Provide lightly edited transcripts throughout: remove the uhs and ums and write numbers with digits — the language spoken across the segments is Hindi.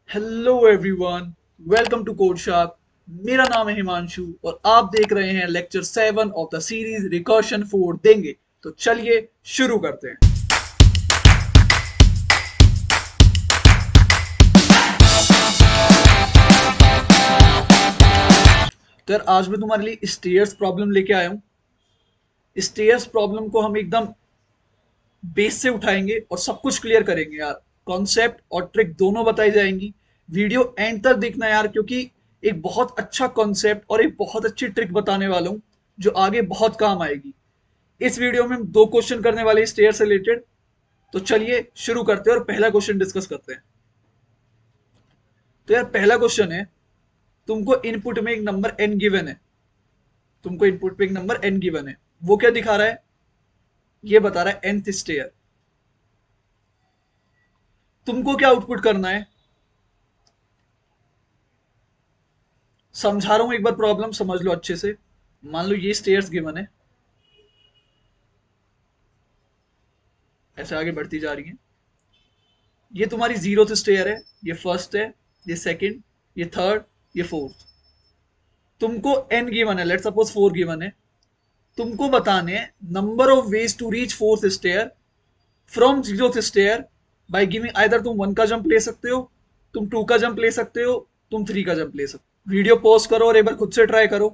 Hello everyone, welcome to code shark. मेरा नाम है हिमांशु और आप देख रहे हैं lecture 7 of the series recursion 4 देंगे। तो चलिए शुरू करते हैं। तो यार आज मैं तुम्हारे लिए स्टेयर्स प्रॉब्लम लेके आया हूँ। स्टेयर्स प्रॉब्लम को हम एकदम बेस से उठाएंगे और सब कुछ क्लियर करेंगे यार। कॉन्सेप्ट और ट्रिक दोनों बताई जाएंगी। वीडियो एंड तक देखना यार, क्योंकि एक बहुत अच्छा कॉन्सेप्ट और एक बहुत अच्छी ट्रिक बताने वाला हूँ जो आगे बहुत काम आएगी। इस वीडियो में हम दो क्वेश्चन करने वाले हैं स्टेयर से रिलेटेड। तो चलिए शुरू करते हैं और पहला क्वेश्चन डिस्कस करते हैं। तो यार पहला क्वेश्चन है, तुमको इनपुट में एक नंबर n गिवन है। तुमको इनपुट में एक नंबर n गिवन है। वो क्या दिखा रहा है? ये बता रहा है nth स्टेयर। तुमको क्या आउटपुट करना है? समझा रहा हूं, एक बार प्रॉब्लम समझ लो अच्छे से। मान लो ये स्टेयर्स गिवन है, ऐसे आगे बढ़ती जा रही है। ये तुम्हारी जीरोथ स्टेयर है, ये फर्स्ट है, ये सेकंड, ये थर्ड, ये फोर्थ। तुमको n गिवन है, लेट्स सपोज 4 गिवन है। तुमको बताने number of ways to reach fourth stair from zeroth stair by giving either तुम 1 का जंप ले सकते हो, तुम 2 का जंप ले सकते हो, तुम 3 का जंप ले सकते हो। वीडियो पॉज करो और एक बार खुद से ट्राई करो।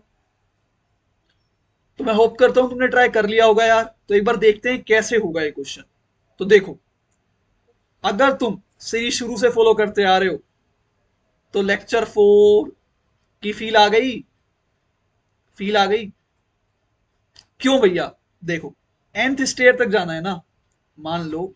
तो मैं होप करता हूं तुमने ट्राई कर लिया होगा यार। तो एक बार देखते हैं कैसे होगा ये क्वेश्चन। तो देखो, अगर तुम सीरीज शुरू से फॉलो करते आ रहे हो तो लेक्चर 4 की फील आ गई। फील आ गई क्यों भैया? देखो, nth स्टेयर तक जाना है ना। मान लो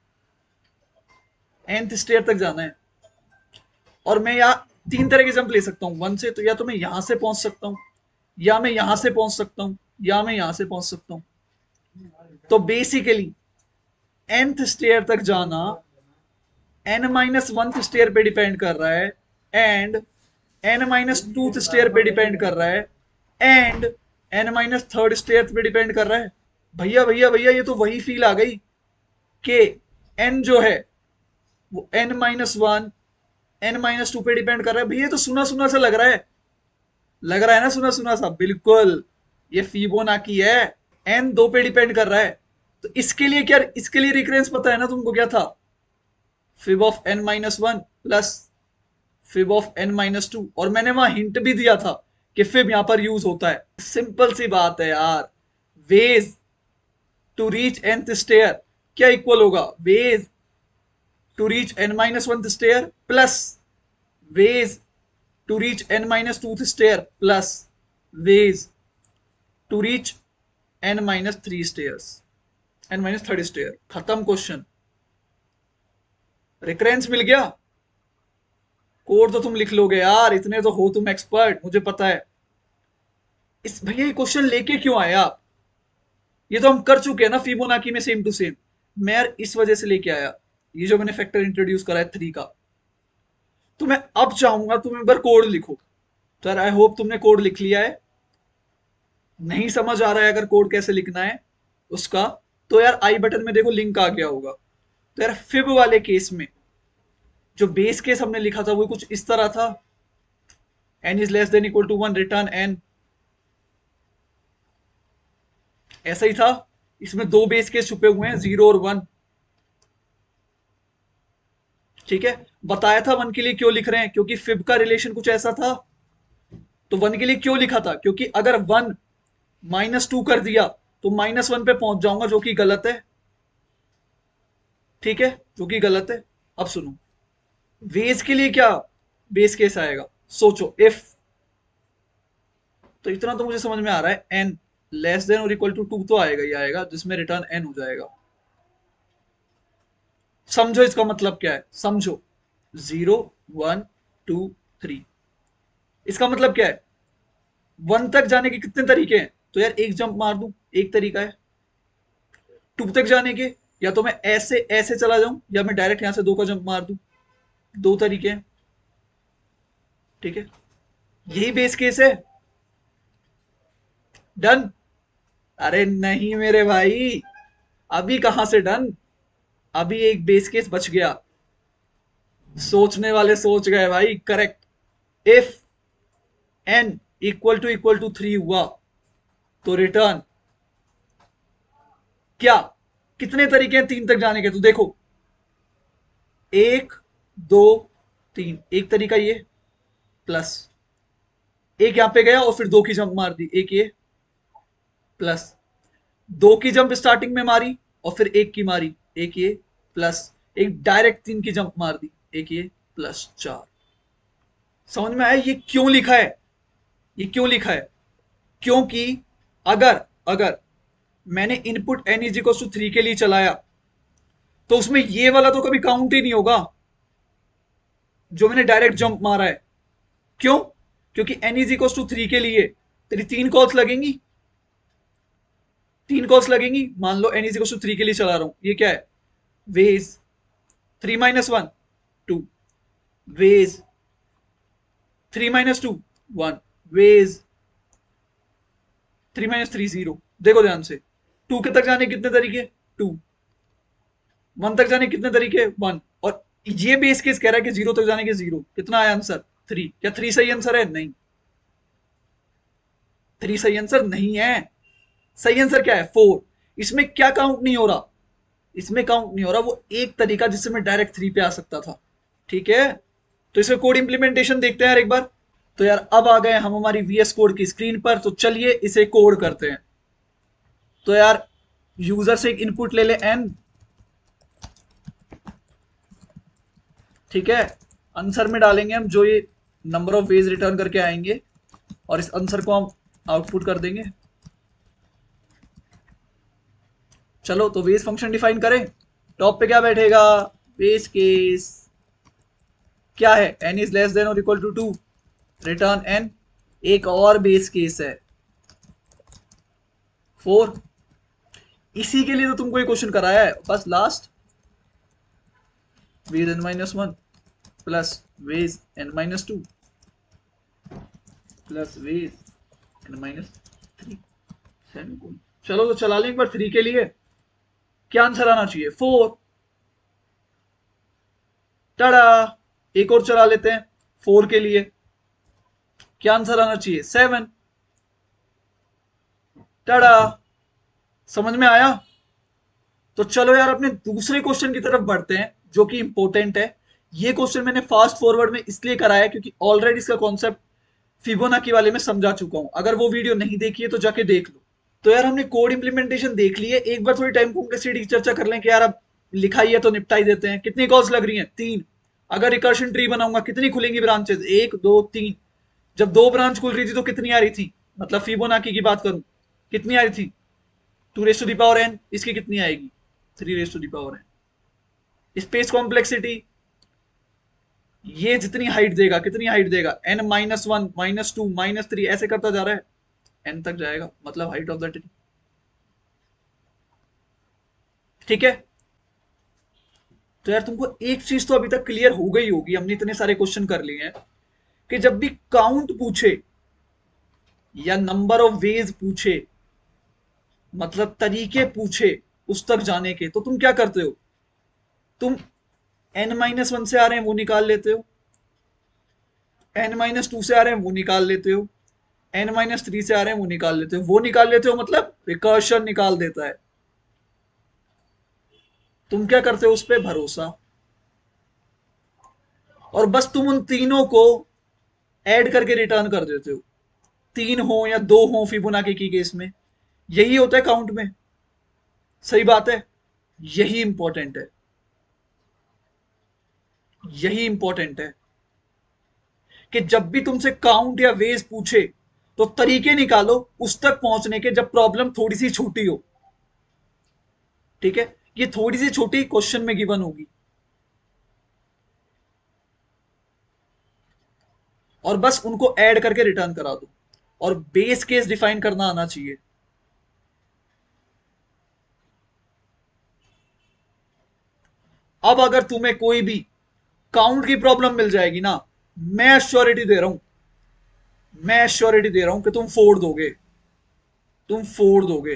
nth स्टेयर तक जाना है और मैं यहाँ 3 तरह के जंप ले सकता हूँ 1 से। तो या तो मैं यहां से पहुंच सकता हूँ, या मैं यहां से पहुंच सकता हूँ, या मैं यहां से पहुंच सकता हूँ। तो बेसिकली nth स्टेयर तक जाना n माइनस वन स्टेयर पे डिपेंड कर रहा है, and n minus two stair पे डिपेंड कर रहा है, and n minus third stair पे डिपेंड कर रहा है। भैया भैया भैया, ये तो वही फील आ गई कि n जो है वो n minus one, n minus two पे डिपेंड कर रहा है। भैया तो सुना सुना सा लग रहा है। लग रहा है ना सुना सुना सा? बिल्कुल, ये फिबोनाची है। n दो पे डिपेंड कर रहा है। तो इसके लिए क्या, इसके लिए रिकरेंस पता है ना तुमको? क्या था? Fib of n minus one plus fib of n minus two. और मैंने वहां हिंट भी दिया था कि फिब यहां पर यूज होता है। सिंपल सी बात है यार। Ways to reach nth stair क्या इक्वल होगा? Ways to reach n minus one stair plus ways to reach n minus two stair plus ways to reach n minus three stairs, n minus third stair. खत्म क्वेश्चन। रिकरेंस मिल गया। कोड तो तुम लिख लोगे यार, इतने तो हो तुम एक्सपर्ट, मुझे पता है। इस भैया ये क्वेश्चन लेके क्यों आए आप? ये तो हम कर चुके हैं ना फिबोनाची में, सेम टू सेम। मैं यार इस वजह से लेके आया, ये जो मैंने फैक्टर इंट्रोड्यूस करा है 3 का। तो मैं अब चाहूंगा तुम एक बार कोड लिखो। तो यार आई होप तुमने कोड लिख लिया है। नहीं समझ आ रहा है अगर कोड कैसे लिखना है उसका, तो यार आई बटन में देखो लिंक आ गया होगा। तो यार फिब वाले केस में जो बेस केस हमने लिखा था वो कुछ इस तरह था, n is less than equal to one, return n। ऐसा ही था। इसमें दो बेस केस छुपे हुए हैं, 0 और 1। ठीक है, बताया था 1 के लिए क्यों लिख रहे हैं, क्योंकि फिब का रिलेशन कुछ ऐसा था। तो 1 के लिए क्यों लिखा था? क्योंकि अगर 1 माइनस टू कर दिया तो माइनस वन पे पहुंच जाऊंगा, जो कि गलत है। ठीक है, जो कि गलत है। अब सुनो, वेज के लिए क्या बेस केस आएगा? सोचो, इफ। तो इतना तो मुझे समझ में आ रहा है, एन लेस देन और इक्वल टू टू तो आएगा ही आएगा, जिसमें रिटर्न एन हो जाएगा। समझो इसका मतलब क्या है, समझो। 0 1 2 3, इसका मतलब क्या है? 1 तक जाने के कितने तरीके हैं? तो यार एक जंप मार दूं, एक तरीका है। 2 तक जाने के, या तो मैं ऐसे ऐसे चला जाऊं, या मैं डायरेक्ट यहां से 2 का जंप मार दूं। दो तरीके हैं। ठीक है, यही बेस केस है। डन? अरे नहीं मेरे भाई, अभी कहां से डन। अभी एक बेस केस बच गया। सोचने वाले सोच गए भाई, correct. If n equal to 3 हुआ तो रिटर्न क्या? कितने तरीके हैं 3 तक जाने के? तो देखो, 1 2 3, एक तरीका ये, प्लस एक यहां पे गया और फिर 2 की जंप मार दी, एक ये, प्लस 2 की जंप स्टार्टिंग में मारी और फिर 1 की मारी, एक ये, प्लस एक डायरेक्ट 3 की जंप मार दी, एक ये, प्लस 4। समझ में आया ये क्यों लिखा है? ये क्यों लिखा है? क्योंकि अगर अगर मैंने input n is equal to 3 के लिए चलाया तो उसमें ये वाला तो कभी काउंट ही नहीं होगा जो मैंने डायरेक्ट जंप मारा है। क्यों? क्योंकि n इज इक्वल टू 3 के लिए तेरी 3 कॉल्स लगेंगी, 3 कॉल्स लगेंगी। मान लो n इज इक्वल टू 3 के लिए चला रहा हूं, ये क्या है? Ways 3 minus 1 2, ways 3 minus 2 1, ways 3 minus 3 0। देखो ध्यान से, 2 के तक जाने कितने तरीके? 2। 1 तक जाने कितने तरीके? 1। और ये बेस केस कह रहा है कि 0 तक जाने के 0। कितना आया आंसर? 3। क्या 3 सही आंसर है? नहीं, 3 सही आंसर नहीं है। सही आंसर क्या है? 4। इसमें क्या काउंट नहीं हो रहा? इसमें काउंट नहीं हो रहा वो एक तरीका जिससे मैं डायरेक्ट 3 पे आ सकता था। ठीक है, तो इसका कोड इंप्लीमेंटेशन देखते हैं यार एक बार। तो यार अब आ गए हम हमारी वीएस कोड की स्क्रीन पर, तो चलिए इसे कोड करते हैं। तो यार यूजर से एक इनपुट ले ले n, ठीक है। आंसर में डालेंगे हम जो ये नंबर ऑफ वेज रिटर्न करके आएंगे और इस आंसर को हम आउटपुट कर देंगे। चलो तो वेज फंक्शन डिफाइन करें। टॉप पे क्या बैठेगा? बेस केस क्या है? n इज लेस देन और इक्वल टू 2, रिटर्न n। एक और बेस केस है 4। इसी के लिए तो तुमको ये क्वेश्चन कराया है बस। Last ways n minus 1 plus ways n minus 2 plus ways n minus 3 semicolon. चलो तो चला लें एक बार 3 के लिए। क्या आंसर आना चाहिए? 4। टाड़ा। एक और चला लेते हैं 4 के लिए। क्या आंसर आना चाहिए? 7। टाड़ा। समझ में आया? तो चलो यार अपने दूसरे क्वेश्चन की तरफ बढ़ते हैं जो कि इंपॉर्टेंट है। ये क्वेश्चन मैंने फास्ट फॉरवर्ड में इसलिए कराया क्योंकि ऑलरेडी इसका कॉन्सेप्ट फिबोनाची वाले में समझा चुका हूं। अगर वो वीडियो नहीं देखी है तो जाके देख लो। तो यार हमने कोड इंप्लीमेंटेशन देख ली है, एक बार थोड़ी टाइम कॉम्प्लेक्सिटी की चर्चा कर लें कि यार अब लिखाई है तो निपटाई देते हैं। कितनी कॉल्स लग रही हैं? 3। अगर रिकर्शन ट्री बनाऊंगा कितनी खुलेंगी ब्रांचेस? 1 2 3। जब 2 ब्रांच खुल रही थी तो कितनी आ रही थी? मतलब फिबोनाची की बात करूं कितनी आ रही थी? 2 raise to the power n। इसकी कितनी आएगी? 3 raise to the power n। Space complexity ये जितनी हाइट देगा, कितनी हाइट देगा? n माइनस 1 माइनस 2 माइनस 3 ऐसे करता जा रहा है, n तक जाएगा, मतलब हाइट ऑफ द ट्री। ठीक है। तो यार तुमको एक चीज तो अभी तक क्लियर हो गई होगी, हमने इतने सारे क्वेश्चन कर लिए हैं कि जब भी काउंट पूछे या नंबर ऑफ वेज पूछे, मतलब तरीके पूछे उस तक जाने के, तो तुम क्या करते हो? तुम n माइनस 1 से आ रहे हैं वो निकाल लेते हो, n माइनस 2 से आ रहे हैं वो निकाल लेते हो, n माइनस 3 से आ रहे हैं वो निकाल लेते हो। वो निकाल लेते हो मतलब रिकर्शन निकाल देता है। तुम क्या करते हो? उस पर भरोसा। और बस तुम उन तीनों को ऐड करके रिटर्न कर देते हो, 3 हो या 2 हो फिबोनाची की केस में। यही होता है काउंट में। सही बात है। यही इंपॉर्टेंट है, यही इंपॉर्टेंट है कि जब भी तुमसे काउंट या वेज पूछे तो तरीके निकालो उस तक पहुंचने के जब प्रॉब्लम थोड़ी सी छोटी हो। ठीक है, ये थोड़ी सी छोटी क्वेश्चन में गिवन होगी और बस उनको ऐड करके रिटर्न करा दो और बेस केस डिफाइन करना आना चाहिए। अब अगर तुम्हें कोई भी काउंट की प्रॉब्लम मिल जाएगी ना, मैं श्योरिटी दे रहा हूं, मैं श्योरिटी दे रहा हूं कि तुम फोड़ दोगे, तुम फोड़ दोगे,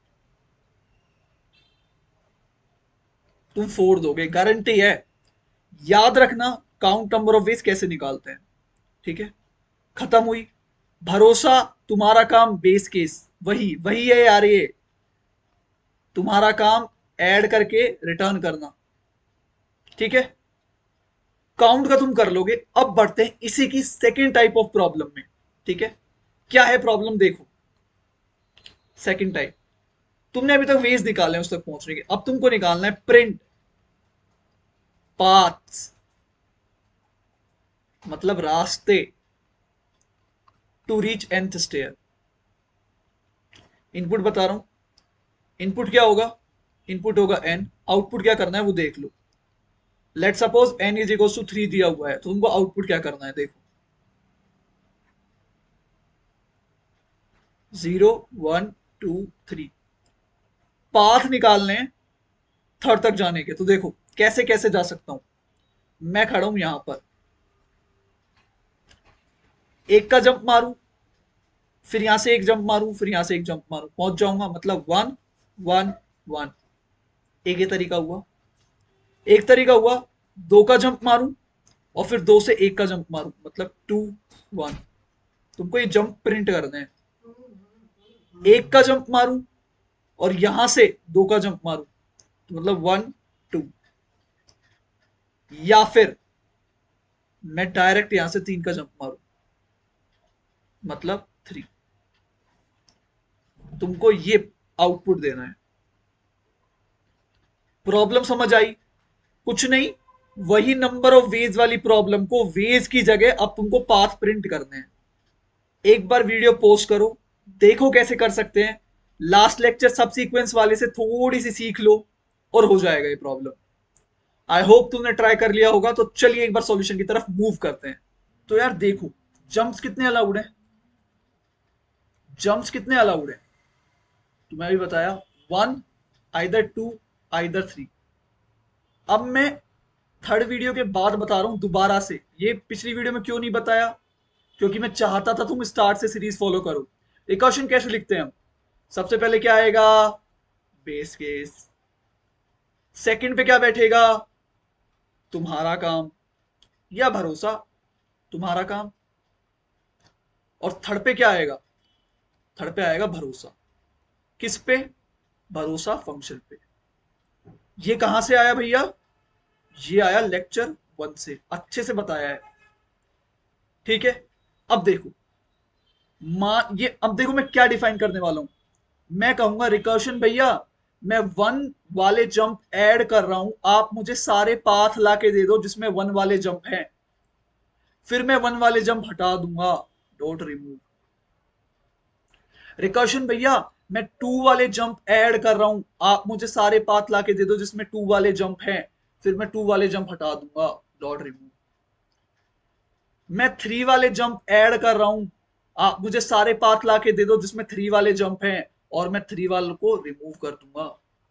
तुम फोड़ दोगे, गारंटी है। याद रखना काउंट नंबर ऑफ वेज कैसे निकालते हैं, ठीक है। खत्म हुई। भरोसा तुम्हारा काम बेस केस वही वही है यार, ये तुम्हारा काम ऐड करके रिटर्न करना, ठीक है। काउंट का तुम कर लोगे। अब बढ़ते हैं इसी की सेकेंड टाइप ऑफ प्रॉब्लम में, ठीक है। क्या है प्रॉब्लम देखो। सेकेंड टाइप, तुमने अभी तक वेज निकाले हैं उस तक पहुंचने के, अब तुमको निकालना है प्रिंट पाथ्स, मतलब रास्ते to reach nth stair. Input बता रहा हूं, इनपुट क्या होगा, इनपुट होगा n, आउटपुट क्या करना है वो देख लो। Let suppose n is equal to 3 दिया हुआ है, तो तुमको आउटपुट क्या करना है देखो, 0 1 2 3। पाथ निकालने थर्ड तक जाने के, तो देखो कैसे कैसे जा सकता हूं। मैं खड़ा हूं यहां पर, एक का जंप मारूं, फिर यहां से एक जंप मारूं, फिर यहां से एक जंप मारूं, पहुंच जाऊंगा, मतलब 1 1 1। एक ये तरीका हुआ। एक तरीका हुआ, दो का जंप मारूं और फिर दो से एक का जंप मारूं, मतलब 2 1। तुमको ये जंप प्रिंट करने हैं। एक का जंप मारूं और यहां से दो का जंप मारूं, तो मतलब 1 2। या फिर मैं डायरेक्ट यहां से तीन का जंप मारूं, मतलब 3। तुमको ये आउटपुट देना है। प्रॉब्लम समझ आई? कुछ नहीं, वही नंबर ऑफ वेज वाली प्रॉब्लम को वेज की जगह अब तुमको पाथ प्रिंट करने हैं। एक बार वीडियो पोस्ट करो, देखो कैसे कर सकते हैं। लास्ट लेक्चर सब सीक्वेंस वाले से थोड़ी सी सीख लो और हो जाएगा ये प्रॉब्लम। आई होप तुमने ट्राई कर लिया होगा। तो चलिए एक बार सॉल्यूशन की तरफ मूव करते हैं। तो यार देखो, जंप्स कितने अलाउड है, जंप्स कितने अलाउड है, तुम्हें अभी बताया 1 आइदर 2 आइदर 3। अब मैं थर्ड वीडियो के बाद बता रहा हूं दोबारा से, ये पिछली वीडियो में क्यों नहीं बताया, क्योंकि मैं चाहता था तुम स्टार्ट से सीरीज फॉलो करो। रिकर्शन कैसे लिखते हैं हम, सबसे पहले क्या आएगा, बेस केस। सेकंड पे क्या बैठेगा, तुम्हारा काम या भरोसा, तुम्हारा काम। और थर्ड पे क्या आएगा, थर्ड पे आएगा भरोसा। किस पे, भरोसा फंक्शन पे। ये कहां से आया भैया, ये आया लेक्चर 1 से, अच्छे से बताया है, ठीक है। अब देखो, ये अब देखो मैं क्या डिफाइन करने वाला हूं। मैं कहूंगा रिकर्शन भैया, मैं 1 वाले जंप ऐड कर रहा हूं, आप मुझे सारे पाथ ला के दे दो जिसमें 1 वाले जंप हैं, फिर मैं 1 वाले जंप हटा दूंगा, डोंट रिमूव। रिकर्शन भैया, मैं 2 वाले जंप ऐड कर रहा हूं, आप मुझे सारे पाथ ला के दे दो जिसमें 2 वाले जंप हैं, फिर मैं 2 वाले जंप हटा दूंगा, डॉट रिमूव। मैं 3 वाले जंप ऐड कर रहा हूं, आप मुझे सारे पाथ ला के दे दो जिसमें 3 वाले जंप हैं, और मैं 3 वालों को रिमूव कर दूंगा।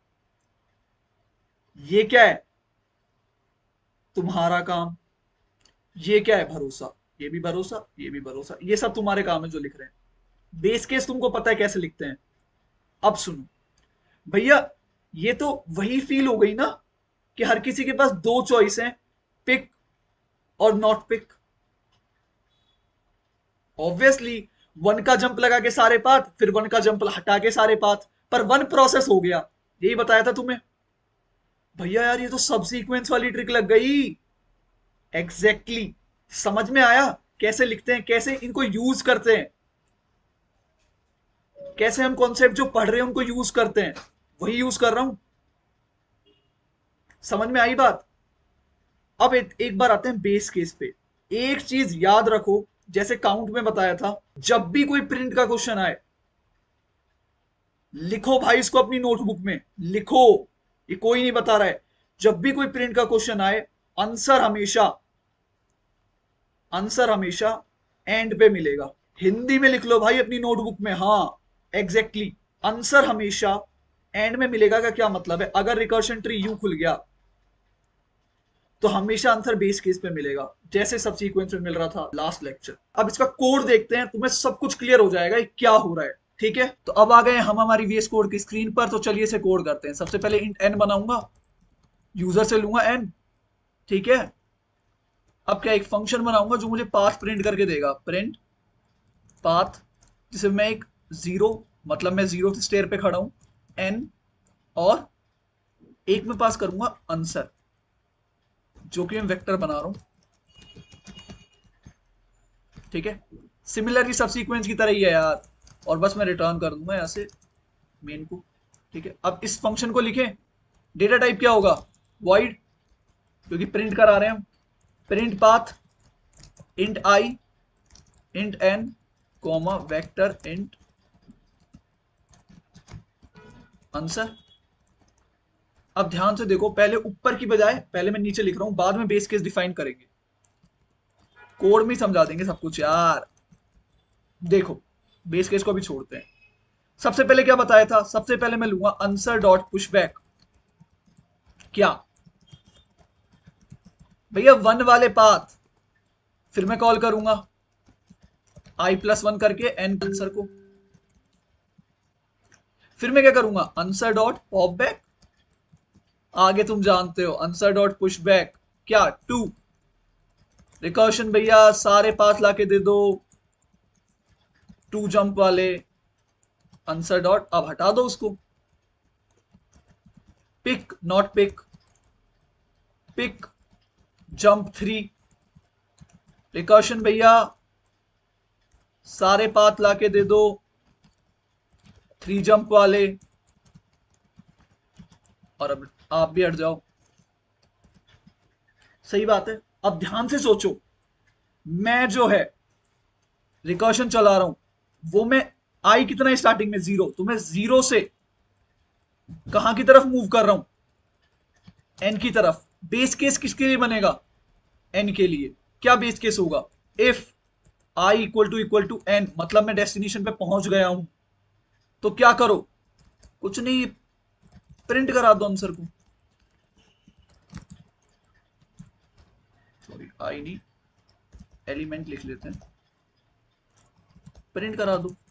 ये क्या है, तुम्हारा काम। ये क्या है, भरोसा। ये भी भरोसा, ये भी भरोसा, ये सब तुम्हारे काम है जो लिख रहे हैं। बेस केस तुमको पता है कैसे लिखते हैं। अब सुनो भैया, ये तो वही फील हो गई ना कि हर किसी के पास दो चॉइस हैं, पिक और नॉट पिक। ऑब्वियसली 1 का जंप लगा के सारे पाथ, फिर 1 का जंप हटा के सारे पाथ, पर 1 प्रोसेस हो गया, यही बताया था तुम्हें। भैया यार ये तो सब सीक्वेंस वाली ट्रिक लग गई। Exactly exactly। समझ में आया कैसे लिखते हैं, कैसे इनको यूज करते हैं, कैसे हम कॉन्सेप्ट जो पढ़ रहे हैं उनको यूज करते हैं, वही यूज कर रहा हूं। समझ में आई बात। अब एक बार आते हैं बेस केस पे। एक चीज याद रखो, जैसे काउंट में बताया था, जब भी कोई प्रिंट का क्वेश्चन आए, लिखो भाई इसको अपनी नोटबुक में, लिखो, ये कोई नहीं बता रहा है। जब भी कोई प्रिंट का क्वेश्चन आए, आंसर हमेशा, आंसर हमेशा एंड पे मिलेगा। हिंदी में लिख लो भाई अपनी नोटबुक में, हाँ एग्जैक्टली exactly। आंसर हमेशा एंड में मिलेगा का क्या मतलब है, अगर रिकर्शन ट्री यू खुल गया तो हमेशा आंसर बेस केस पे मिलेगा, जैसे सब सीक्वेंस में मिल रहा था लास्ट लेक्चर। अब इसका कोड देखते हैं, तुम्हें सब कुछ क्लियर हो जाएगा ये क्या हो रहा है, ठीक है। तो अब आ गए हम हमारी वीएस कोड की स्क्रीन पर, तो चलिए इसे कोड करते हैं। सबसे पहले इंट एन बनाऊंगा, यूजर से लूंगा एन, ठीक है। अब क्या, एक फंक्शन बनाऊंगा जो मुझे पाथ प्रिंट करके देगा, प्रिंट पाथ, जिसे मैं एक जीरो, मतलब मैं जीरो स्टेयर पे खड़ा हूं, एन, और एक में पास करूंगा आंसर, जो कि मैं वेक्टर बना रहा हूं। ठीक है, सिमिलरली सब सीक्वेंस की तरह ही है यार, और बस मैं रिटर्न कर दूंगा यहां से मेन को। ठीक है, अब इस फंक्शन को लिखें। डेटा टाइप क्या होगा, वॉइड, क्योंकि प्रिंट करा रहे हैं हम। Print path int i int n comma vector int answer. अब ध्यान से देखो, पहले ऊपर की बजाय पहले मैं नीचे लिख रहा हूं, बाद में बेस केस डिफाइन करेंगे, कोड में ही समझा देंगे सब कुछ यार। देखो, बेस केस को भी छोड़ते हैं। सबसे पहले क्या बताया था, सबसे पहले मैं लूंगा आंसर डॉट पुशबैक। क्या भैया, वन वाले पाथ, फिर मैं कॉल करूंगा i+1 करके एन आंसर को। फिर मैं क्या करूंगा, आंसर डॉट पॉप बैक। आगे तुम जानते हो, आंसर डॉट पुश बैक क्या, 2। रिकर्शन भैया सारे पाथ लाके दे दो, 2 जंप वाले, आंसर डॉट, अब हटा दो उसको, pick not pick, pick jump 3। Recursion भैया सारे पाथ लाके दे दो, 3 जंप वाले, और अब आप भी हट जाओ। सही बात है। अब ध्यान से सोचो, मैं जो है रिकर्शन चला रहा हूं, वो मैं आई कितना है स्टार्टिंग में, जीरो, तो मैं जीरो से कहां की तरफ मूव कर रहा हूं, एन की तरफ। बेस केस किसके लिए बनेगा, एन के लिए। क्या बेस केस होगा, if i equal to n, मतलब मैं डेस्टिनेशन पे पहुंच गया हूं, तो क्या करो, कुछ नहीं, प्रिंट करा दो आंसर को। सॉरी, आई नहीं, एलिमेंट लिख लेते हैं, प्रिंट करा दो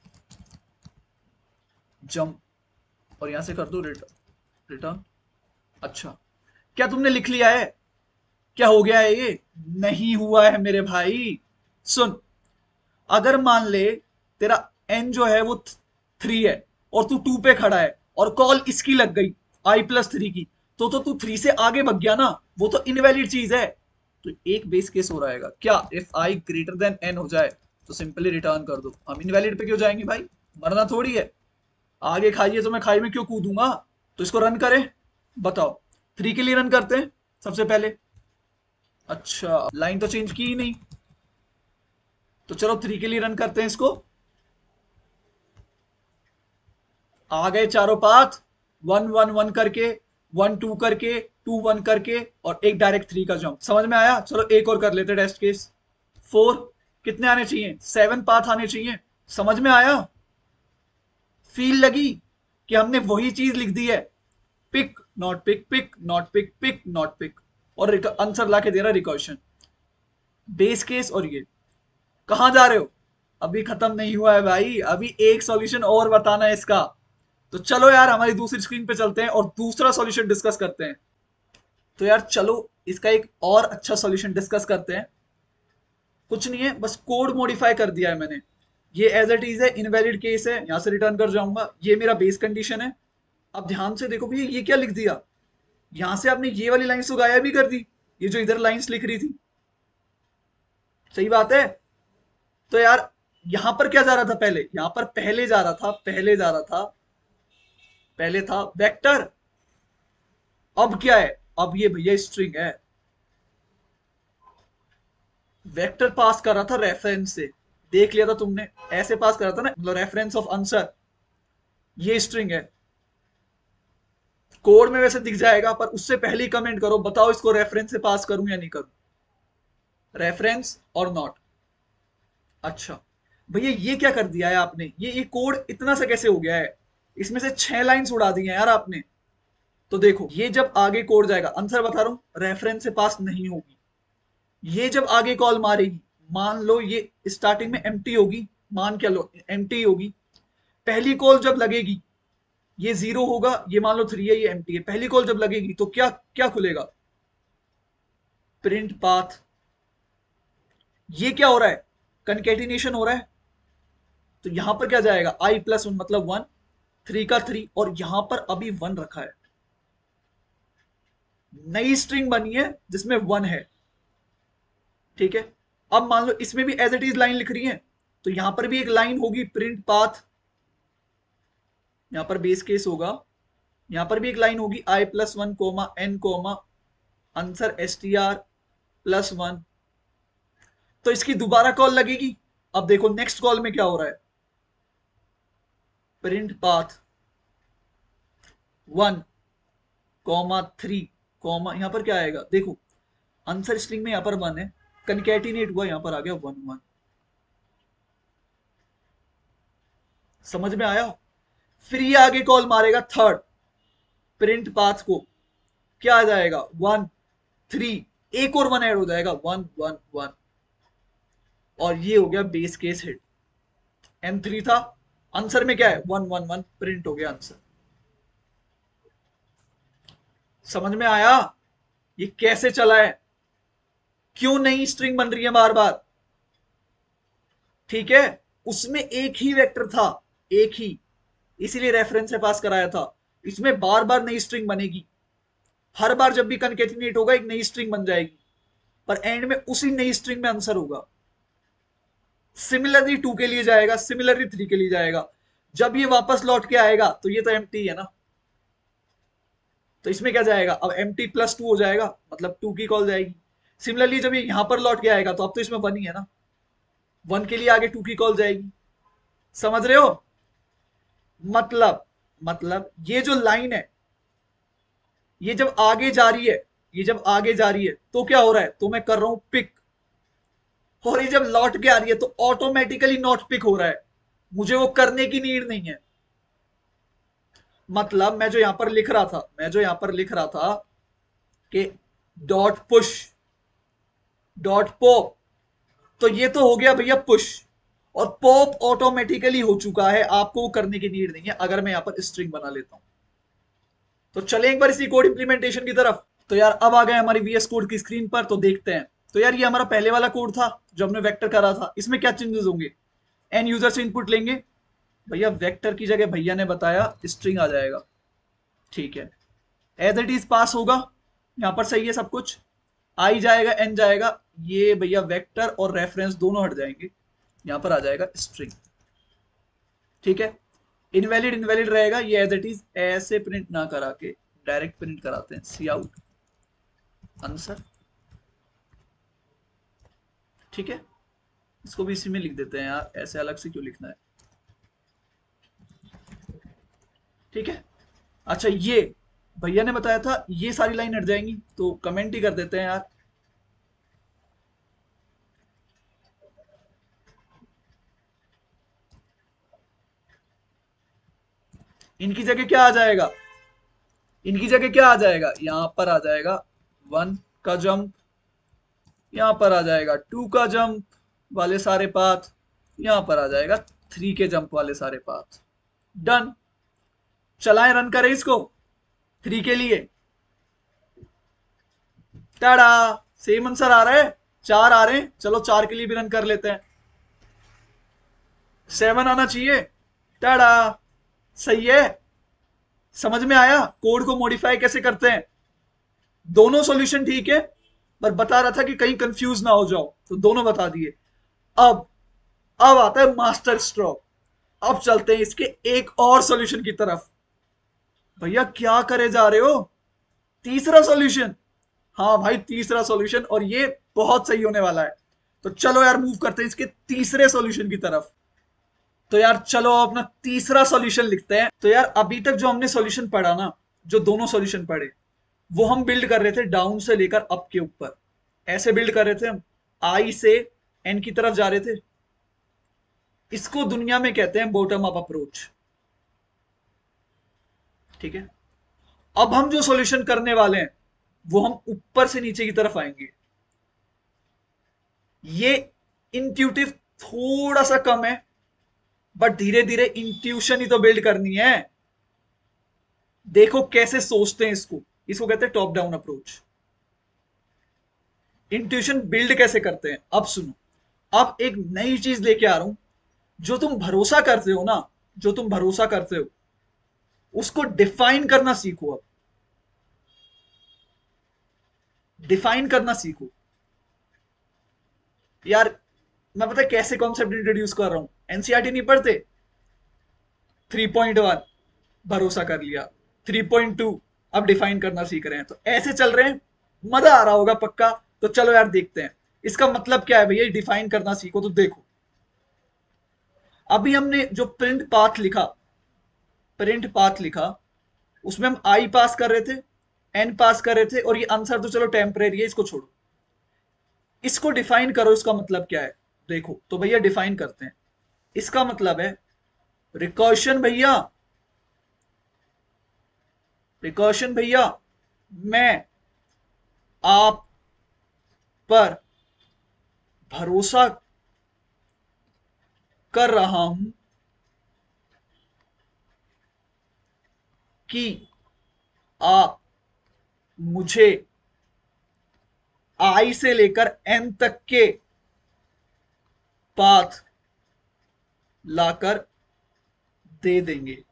जंप, और यहां से कर दो रिटर्न, रिटर्न। अच्छा, क्या तुमने लिख लिया है, क्या हो गया है ये, नहीं हुआ है मेरे भाई। सुन, अगर मान ले तेरा एन जो है वो 3 है, और तू 2 पे खड़ा है, और कॉल इसकी लग गई i+3 की, तो तू 3 से आगे भाग गया ना, वो तो इनवैलिड चीज है। तो एक बेस केस हो रहेगा क्या, if i greater than n हो जाए तो सिंपली रिटर्न कर दो। हम इनवैलिड पे क्यों जाएंगे भाई, मरना थोड़ी है। आगे खाइए तो मैं खाई में क्यों कूदूंगा। तो इसको रन करें, बताओ, 3 के लिए रन करते हैं सबसे पहले। अच्छा, लाइन तो चेंज की ही नहीं, तो चलो 3 के लिए रन करते हैं इसको। आ गए चारों पाथ, 1 1 1 करके, 1 2 करके, 2 1 करके, और एक डायरेक्ट 3 का जंप। समझ में आया, चलो एक और कर लेते टेस्ट केस। 4 कितने आने चाहिए, 7 पाथ आने चाहिए। समझ में आया, फील लगी कि हमने वही चीज लिख दी है, pick not pick, pick not pick, pick not pick, और आंसर ला के दे रहा रिकर्शन। बेस केस, और ये कहां जा रहे हो, अभी खत्म नहीं हुआ है भाई, अभी एक सॉल्यूशन और बताना है इसका। तो चलो यार, हमारी दूसरी स्क्रीन पे चलते हैं और दूसरा सॉल्यूशन डिस्कस करते हैं। तो यार चलो, इसका एक और अच्छा सॉल्यूशन डिस्कस करते हैं। कुछ नहीं है, बस कोड मॉडिफाई कर दिया है मैंने। ये एज इट इज है, इनवैलिड केस है, यहां से रिटर्न कर जाऊंगा। ये मेरा बेस कंडीशन है। अब ध्यान से देखो भैया, ये क्या लिख दिया, यहां से आपने ये वाली लाइंस तो गायब ही कर दी, ये जो इधर लाइंस लिख रही थी। सही बात है। तो यार, यहां पर क्या जा रहा था पहले, यहां पर पहले जा रहा था, पहले जा रहा था, पहले था वेक्टर। अब क्या है, अब ये भैया स्ट्रिंग है। वेक्टर पास कर रहा था रेफरेंस से, देख लिया था तुमने, ऐसे पास कर रहा था ना, मतलब रेफरेंस ऑफ आंसर। ये स्ट्रिंग है, कोड में वैसे दिख जाएगा, पर उससे पहले ही कमेंट करो, बताओ इसको रेफरेंस से पास करूं या नहीं करूं, रेफरेंस और नॉट। अच्छा भैया, ये क्या कर दिया है आपने, ये कोड इतना सा कैसे हो गया है, इसमें से 6 लाइंस उड़ा दी हैं यार आपने। तो देखो, ये जब आगे कोड जाएगा, आंसर बता रहा हूं, रेफरेंस से पास नहीं होगी। ये जब आगे कॉल मारेगी, मान लो ये स्टार्टिंग में एम्प्टी होगी, मान क्या लो एम्प्टी होगी। पहली कॉल जब लगेगी, ये 0 होगा, ये मान लो 3 है, ये एम्प्टी है। पहली कॉल जब लगेगी तो क्या क्या खुलेगा, प्रिंट पाथ, ये क्या हो रहा है, कंकेटिनेशन हो रहा है। तो यहां पर क्या जाएगा, i+1 मतलब 1, 3 का 3, और यहां पर अभी 1 रखा है, नई स्ट्रिंग बनी है जिसमें 1 है। ठीक है, अब मान लो इसमें भी एज इट इज लाइन लिख रही है, तो यहां पर भी एक लाइन होगी प्रिंट पाथ, यहां पर बेस केस होगा, यहां पर भी एक लाइन होगी i+1 coma n coma answer str+1। तो इसकी दोबारा कॉल लगेगी। अब देखो नेक्स्ट कॉल में क्या हो रहा है, प्रिंट पाथ 1 कॉमा 3 कॉमा, यहां पर क्या आएगा देखो, आंसर स्ट्रिंग में यहां पर 1 है, कंकैटिनेट हुआ, यहां पर आ गया 1 1। समझ में आया। फिर ये आगे कॉल मारेगा थर्ड प्रिंट पाथ को, क्या आ जाएगा 1 3, एक और 1 ऐड हो जाएगा 1 1 1, और ये हो गया बेस केस हिट। M3 था, आंसर में क्या है 1 1 1, प्रिंट हो गया आंसर। समझ में आया ये कैसे चला है, क्यों नई स्ट्रिंग बन रही है बार बार। ठीक है, उसमें एक ही वेक्टर था, एक ही, इसीलिए रेफरेंस से पास कराया था। इसमें बार बार नई स्ट्रिंग बनेगी, हर बार जब भी कनकेटिनेट होगा एक नई स्ट्रिंग बन जाएगी, पर एंड में उसी नई स्ट्रिंग में आंसर होगा। सिमिलरली 2 के लिए जाएगा, सिमिलरली 3 के लिए जाएगा, जब ये वापस लौट के आएगा तो ये तो एम्प्टी है ना, तो इसमें क्या जाएगा, अब MT+2 हो जाएगा, मतलब 2 की कॉल जाएगी। सिमिलरली जब ये यहां पर लौट के आएगा तो अब तो इसमें 1 ही है ना, 1 के लिए आगे 2 की कॉल जाएगी। समझ रहे हो, मतलब ये जो लाइन है, ये जब आगे जा रही है, ये जब आगे जा रही है तो क्या हो रहा है, तो मैं कर रहा हूं पिक, और ये जब लौट के आ रही है तो ऑटोमेटिकली नॉट पिक हो रहा है, मुझे वो करने की नीड नहीं है। मतलब मैं जो यहां पर लिख रहा था, मैं जो यहां पर लिख रहा था कि डॉट पुश डॉट पॉप, तो ये तो हो गया भैया पुश, और पॉप ऑटोमेटिकली हो चुका है, आपको करने की नीड नहीं है अगर मैं यहां पर स्ट्रिंग बना लेता हूं। तो चले एक बार इसी कोड इंप्लीमेंटेशन की तरफ। तो यार अब आ गए हमारी VS कोड की स्क्रीन पर, तो देखते हैं। तो यार ये हमारा पहले वाला कोड था जो हमने वेक्टर करा था, इसमें क्या चेंजेस होंगे, एन यूजर से इनपुट लेंगे, भैया वेक्टर की जगह भैया ने बताया स्ट्रिंग आ जाएगा। ठीक है, एज इट इज पास होगा, यहां पर सही है सब कुछ, आई जाएगा एन जाएगा, ये भैया वेक्टर और रेफरेंस दोनों हट जाएंगे, यहां पर आ जाएगा स्ट्रिंग। ठीक है, इनवैलिड इनवैलिड रहेगा, ये एज इट इज ऐसे प्रिंट ना करा के डायरेक्ट प्रिंट कराते हैं, सी आउट आंसर। ठीक है, इसको भी इसी में लिख देते हैं यार, ऐसे अलग से क्यों लिखना है। ठीक है, अच्छा ये भैया ने बताया था ये सारी लाइन हट जाएंगी, तो कमेंट ही कर देते हैं यार। इनकी जगह क्या आ जाएगा, इनकी जगह क्या आ जाएगा, यहां पर आ जाएगा 1 का जंप, यहां पर आ जाएगा 2 का जंप वाले सारे पाथ, यहां पर आ जाएगा 3 के जंप वाले सारे पाथ। डन, चलाएं रन करें इसको 3 के लिए। टाड़ा, सेम आंसर आ रहा है, 4 आ रहे हैं, चलो 4 के लिए भी रन कर लेते हैं, 7 आना चाहिए। टाड़ा, सही है। समझ में आया कोड को मॉडिफाई कैसे करते हैं, दोनों सॉल्यूशन ठीक है, पर बता रहा था कि कहीं कंफ्यूज ना हो जाओ, तो दोनों बता दिए। अब अब आता है मास्टर स्ट्रोक, अब चलते हैं इसके एक और सॉल्यूशन की तरफ। भैया क्या करे जा रहे हो, तीसरा सॉल्यूशन, हाँ भाई तीसरा सॉल्यूशन, और ये बहुत सही होने वाला है। तो चलो यार मूव करते हैं इसके तीसरे सॉल्यूशन की तरफ। तो यार चलो अपना तीसरा सॉल्यूशन लिखते हैं। तो यार अभी तक जो हमने सॉल्यूशन पढ़ा ना, जो दोनों सॉल्यूशन पढ़े, वो हम बिल्ड कर रहे थे डाउन से लेकर अप के ऊपर, ऐसे बिल्ड कर रहे थे हम, आई से एन की तरफ जा रहे थे। इसको दुनिया में कहते हैं बॉटम अप अप्रोच। ठीक है, अब हम जो सॉल्यूशन करने वाले हैं वो हम ऊपर से नीचे की तरफ आएंगे। ये इंट्यूटिव थोड़ा सा कम है, बट धीरे धीरे इंट्यूशन ही तो बिल्ड करनी है। देखो कैसे सोचते हैं इसको, इसको कहते हैं top down approach. Intuition build कैसे करते हैं अब सुनो। अब एक नई चीज लेके आ रहा हूं। जो तुम भरोसा करते हो ना, जो तुम भरोसा करते हो उसको डिफाइन करना सीखो। अब डिफाइन करना सीखो यार। मैं पता है कैसे कॉन्सेप्ट इंट्रोड्यूस कर रहा हूं। एनसीईआरटी नहीं पढ़ते? 3.1 भरोसा कर लिया, 3.2 अब डिफाइन करना सीख रहे हैं, तो ऐसे चल रहे हैं। मजा आ रहा होगा पक्का। तो चलो यार देखते हैं इसका मतलब क्या है भैया। डिफाइन करना सीखो। तो देखो अभी हमने जो प्रिंट पाथ लिखा उसमें हम आई पास कर रहे थे, एन पास कर रहे थे, और ये आंसर तो चलो टेम्परेरी है, इसको छोड़ो। इसको डिफाइन करो, इसका मतलब क्या है देखो। तो भैया डिफाइन करते हैं। इसका मतलब है रिकर्शन भैया, रिकर्शन भैया मैं आप पर भरोसा कर रहा हूं कि आप मुझे आई से लेकर एन तक के पाथ लाकर दे देंगे।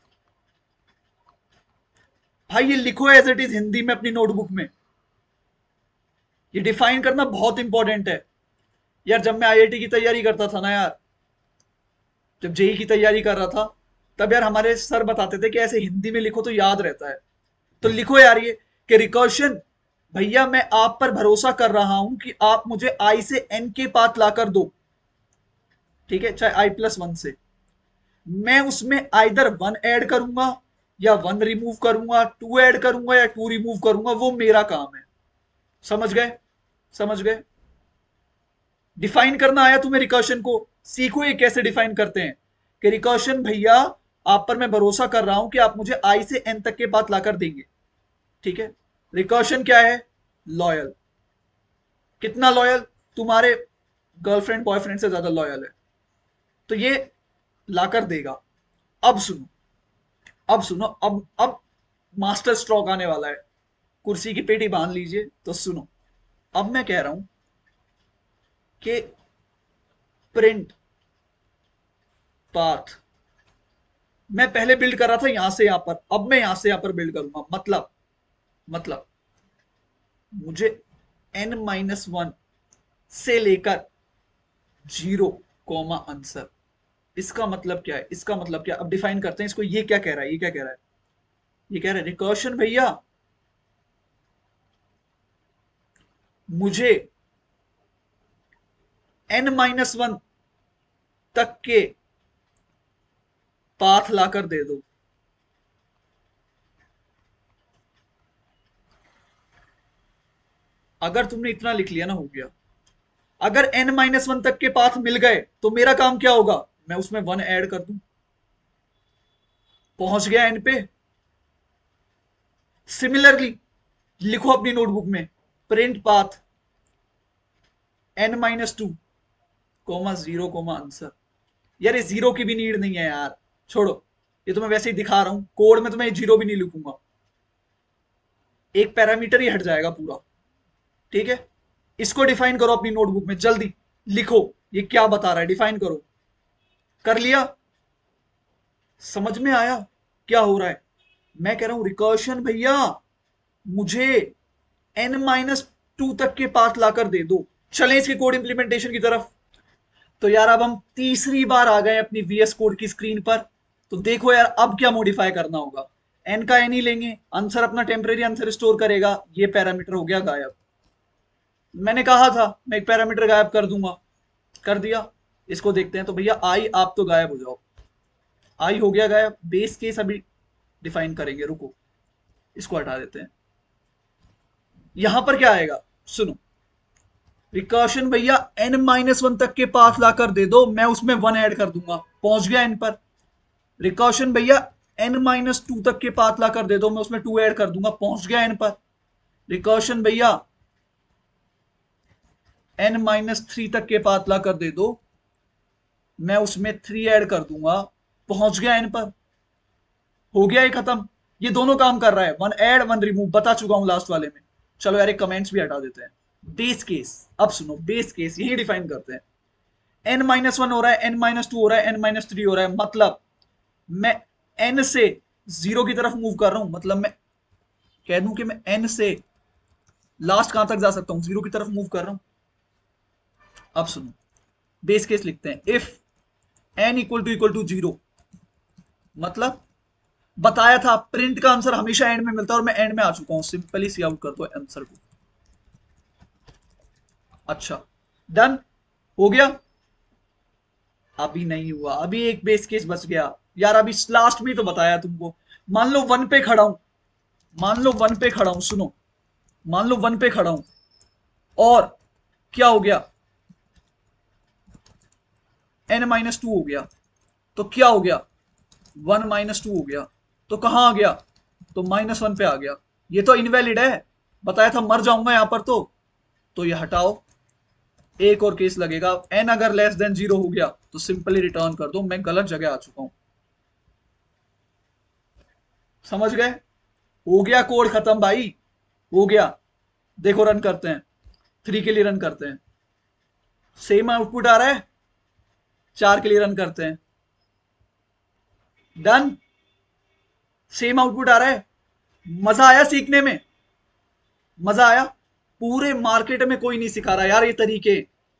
भाई ये लिखो एज इट इज हिंदी में अपनी नोटबुक में। ये डिफाइन करना बहुत इंपॉर्टेंट है यार। जब मैं आईआईटी की तैयारी करता था ना यार, जब जेई की तैयारी कर रहा था, तब यार हमारे सर बताते थे कि ऐसे हिंदी में लिखो तो याद रहता है। तो लिखो यार ये कि रिकर्शन भैया मैं आप पर भरोसा कर रहा हूं कि आप मुझे आई से एन के पाथ लाकर दो। ठीक है, चाहे i+1 से। मैं उसमें आइदर 1 ऐड करूंगा या 1 रिमूव करूंगा, 2 ऐड करूंगा या 2 रिमूव करूंगा, वो मेरा काम है। समझ गए? समझ गए? डिफाइन करना आया तुम्हें रिकर्शन को? सीखो ये कैसे डिफाइन करते हैं कि रिकर्शन भैया आप पर मैं भरोसा कर रहा हूं कि आप मुझे आई से एन तक के पाथ लाकर देंगे। ठीक है, रिकर्शन क्या है? लॉयल। कितना लॉयल? तुम्हारे गर्लफ्रेंड बॉयफ्रेंड से ज्यादा लॉयल है। तो ये लाकर देगा। अब सुनो, अब सुनो, अब मास्टर स्ट्रोक आने वाला है। कुर्सी की पेटी बांध लीजिए। तो सुनो, अब मैं कह रहा हूं कि प्रिंट पाथ मैं पहले बिल्ड कर रहा था यहां से यहां पर, अब मैं यहां से यहां पर बिल्ड करूंगा। मतलब मुझे n-1 से लेकर 0 कॉमा आंसर। इसका मतलब क्या है? इसका मतलब क्या? अब डिफाइन करते हैं इसको। ये क्या कह रहा है? ये क्या कह रहा है? ये कह रहा है रिकर्शन भैया मुझे n-1 तक के पाथ लाकर दे दो। अगर तुमने इतना लिख लिया ना, हो गया। अगर n-1 तक के पाथ मिल गए तो मेरा काम क्या होगा? मैं उसमें 1 ऐड कर दूं। पहुंच गया n पे। सिमिलरली लिखो अपनी नोटबुक में print path n-2 comma 0 comma answer. यार ये 0 की भी नीड नहीं है यार, छोड़ो। ये तो मैं वैसे ही दिखा रहा हूं, कोड में तो मैं 0 भी नहीं लिखूंगा। एक पैरामीटर ही हट जाएगा पूरा। ठीक है, इसको डिफाइन करो अपनी नोटबुक में, जल्दी लिखो ये क्या बता रहा है। डिफाइन करो। कर लिया? समझ में आया क्या हो रहा है? मैं कह रहा हूं रिकर्शन भैया मुझे n-2 तक के पाथ लाकर दे दो। चलें इसके कोड इंप्लीमेंटेशन की तरफ। तो यार अब हम तीसरी बार आ गए अपनी वीएस कोड की स्क्रीन पर। तो देखो यार अब क्या मॉडिफाई करना होगा। एन का एन ही लेंगे, आंसर अपना टेम्परेरी आंसर स्टोर करेगा। ये पैरामीटर हो गया गायब। मैंने कहा था मैं एक पैरामीटर गायब कर दूंगा, कर दिया। इसको देखते हैं। तो भैया आई आप तो गायब हो जाओ। आई हो गया गायब। बेस केस अभी डिफाइन करेंगे, रुको इसको हटा देते हैं। यहां पर क्या आएगा सुनो। रिकर्शन भैया n-1 तक के पाथ लाकर दे दो, मैं उसमें 1 ऐड कर दूंगा। पहुंच गया n पर। रिकर्शन भैया n-2 तक के पाथ लाकर दे दो, मैं उसमें 2 ऐड कर दूंगा। पहुंच गया n पर। रिकर्शन भैया n-3 तक के पाथ लाकर दे दो, मैं उसमें 3 ऐड कर दूंगा। पहुंच गया n पर। हो गया ये खत्म। ये दोनों काम कर रहा है, 1 ऐड 1 रिमूव, बता चुका हूं लास्ट वाले में। चलो यार एक कमेंट्स भी हटा देते हैं। बेस केस, अब सुनो बेस केस यही डिफाइन करते हैं। n-1 हो रहा है, n-2 हो रहा है, n-3 हो रहा है, मतलब मैं n से 0 की तरफ मूव कर रहा हूं, मतलब मैं कह दूं कि मैं n से लास्ट कहां तक जा सकता हूं, 0 की तरफ मूव कर रहा हूं। अब सुनो बेस केस लिखते हैं, इफ n इक्वल टू 0, मतलब बताया था प्रिंट का आंसर हमेशा एंड में मिलता है और मैं एंड में आ चुका हूं, सिंपली सी आउट कर दो आंसर को। अच्छा डन हो गया। अभी नहीं हुआ, अभी एक बेस केस बच गया यार, अभी लास्ट में तो बताया तुमको। मान लो 1 पे खड़ा हूं, मान लो 1 पे खड़ा हूं, सुनो मान लो 1 पे खड़ा हूं और क्या हो गया, n-2 हो गया, तो क्या हो गया 1-2 हो गया, तो कहां आ गया, तो -1 पे आ गया। ये तो इनवैलिड है, बताया था मर जाऊंगा यहां पर, तो ये हटाओ, एक और केस लगेगा, n अगर लेस देन 0 हो गया तो सिंपली रिटर्न कर दो, मैं गलत जगह आ चुका हूं। समझ गए, हो गया कोड खत्म भाई, हो गया। देखो रन करते हैं, 3 के लिए रन करते हैं, सेम आउटपुट आ रहा है, 4 के लिए रन करते हैं, डन, सेम आउटपुट आ रहा है। मजा आया सीखने में, मजा आया। पूरे मार्केट में कोई नहीं सिखा रहा यार ये तरीके।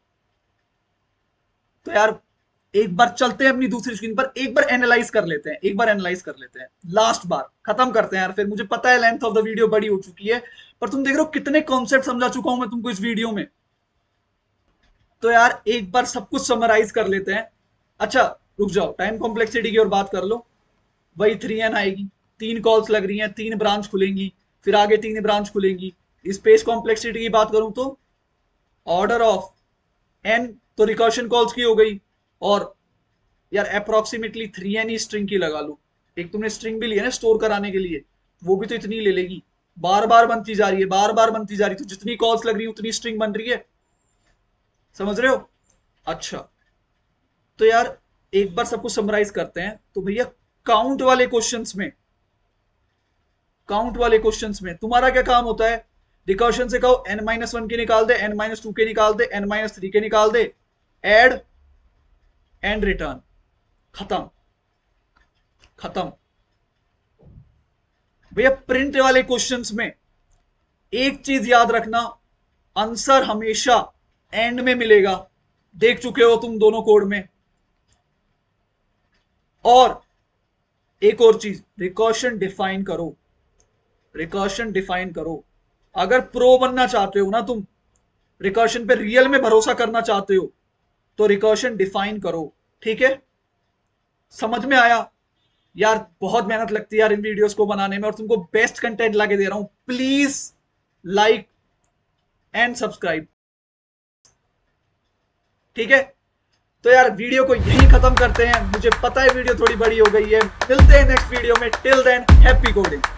तो यार एक बार चलते हैं अपनी दूसरी स्क्रीन पर, एक बार एनालाइज कर लेते हैं, एक बार एनालाइज कर लेते हैं, लास्ट बार खत्म करते हैं यार, फिर मुझे पता है लेंथ ऑफ द वीडियो बड़ी हो चुकी है, पर तुम देख रहे हो कितने कॉन्सेप्ट समझा चुका हूं मैं तुमको इस वीडियो में। तो यार एक बार सब कुछ समराइज कर लेते हैं। अच्छा रुक जाओ, टाइम कॉम्प्लेक्सिटी की और बात कर लो, वही 3n आएगी, 3 कॉल्स लग रही हैं, 3 ब्रांच खुलेंगी, फिर आगे 3 ब्रांच खुलेंगी। स्पेस कॉम्प्लेक्सिटी की बात करूं तो ऑर्डर ऑफ n, तो रिकर्शन कॉल्स की हो गई, और यार अप्रोक्सीमेटली 3n ही स्ट्रिंग की लगा लो, एक तुमने स्ट्रिंग भी ली है ना स्टोर कराने के लिए, वो भी तो इतनी ले लेगी, बार बार बनती जा रही है, बार बार बनती जा रही है, तो जितनी कॉल्स लग रही है उतनी स्ट्रिंग बन रही है, समझ रहे हो। अच्छा तो यार एक बार सब कुछ समराइज करते हैं, तो भैया काउंट वाले क्वेश्चंस में, काउंट वाले क्वेश्चंस में तुम्हारा क्या काम होता है, रिकर्शन से कहो n-1 के निकाल दे, n-2 के निकाल दे, n-3 के निकाल दे, एड एंड रिटर्न, खत्म, खत्म। भैया प्रिंट वाले क्वेश्चंस में एक चीज याद रखना, आंसर हमेशा एंड में मिलेगा, देख चुके हो तुम दोनों कोड में। और एक और चीज, रिकर्शन डिफाइन करो, रिकर्शन डिफाइन करो। अगर प्रो बनना चाहते हो ना तुम, रिकर्शन पे रियल में भरोसा करना चाहते हो, तो रिकर्शन डिफाइन करो, ठीक है। समझ में आया यार, बहुत मेहनत लगती है यार इन वीडियोस को बनाने में, और तुमको बेस्ट कंटेंट लाके दे रहा हूं, प्लीज लाइक एंड सब्सक्राइब, ठीक है। तो यार वीडियो को यहीं खत्म करते हैं, मुझे पता है वीडियो थोड़ी बड़ी हो गई है, मिलते हैं नेक्स्ट वीडियो में, टिल देन हैप्पी कोडिंग।